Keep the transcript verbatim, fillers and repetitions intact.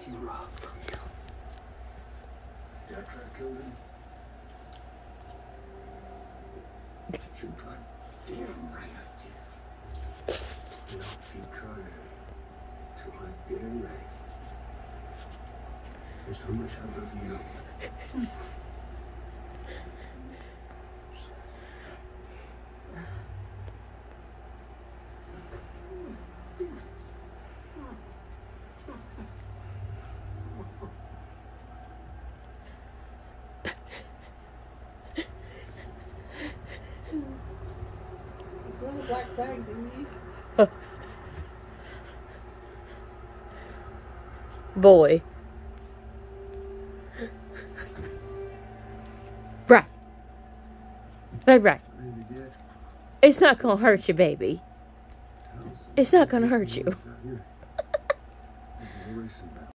he robbed from you. Did I try to kill him? You got damn right I did. And I'll keep trying till I get it right. That's how much I love you. Little black bag, baby. Boy. Right. Right, right. It's not gonna hurt you, baby. It's not gonna hurt you.